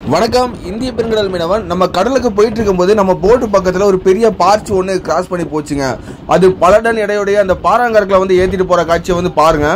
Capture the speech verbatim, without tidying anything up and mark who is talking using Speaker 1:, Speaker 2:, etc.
Speaker 1: வணக்கம். இந்திய பெருங்கடல் மீனவன் நம்ம கடலுக்கு போயிட்டு இருக்கும்போது நம்ம போட்டு பக்கத்துல ஒரு பெரிய பார்ச் ஒன்று கிராஸ் பண்ணி போச்சுங்க. அது பல டன் எடையுடைய அந்த பாறாங்கற்களை வந்து ஏத்திட்டு போற காட்சியை வந்து பாருங்க.